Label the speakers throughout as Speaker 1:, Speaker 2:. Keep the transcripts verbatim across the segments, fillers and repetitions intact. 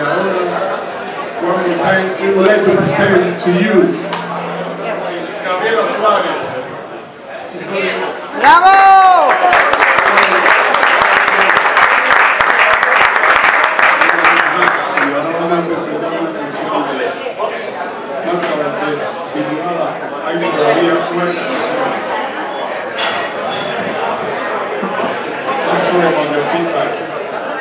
Speaker 1: One more time, we would like to present to you Gabriela Suárez.
Speaker 2: ¡Bravo!
Speaker 1: Hay todavía suerte. No solo con el feedback.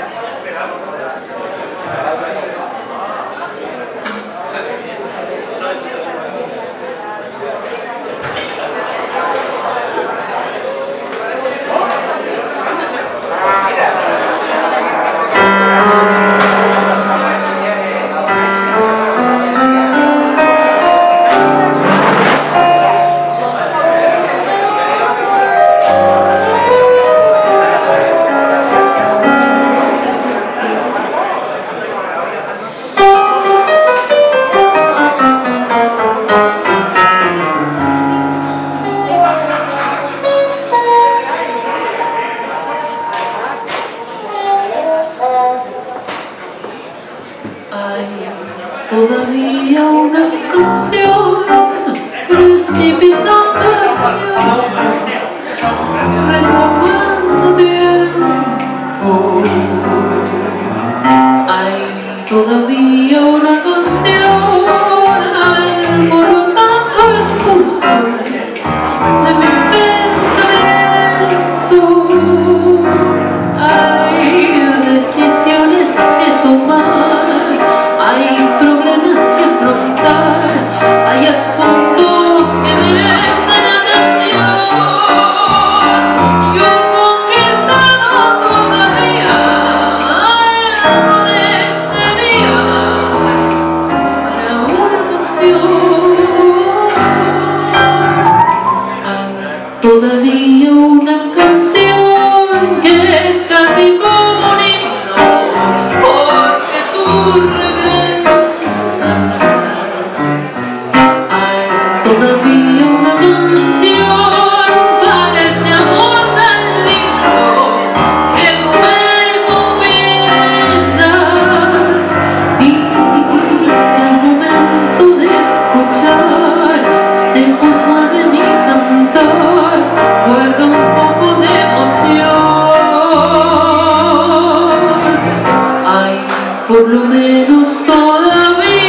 Speaker 3: Todavía una canción precipitando renovando tiempo. Hay todavía una canción alborotando el curso de mi pensamiento. Hay decisiones que tomar, hay problemas que afrontar, hay asuntos que merecen atención. Yo he conquistado todavía algo de este día para una canción. Hay todavía una canción que es casi como un himno, porque tú todavía una canción para este amor tan lindo que tú me confiesas. Y si al momento de escuchar te junto de mi cantar guarda un poco de emoción, hay por lo menos todavía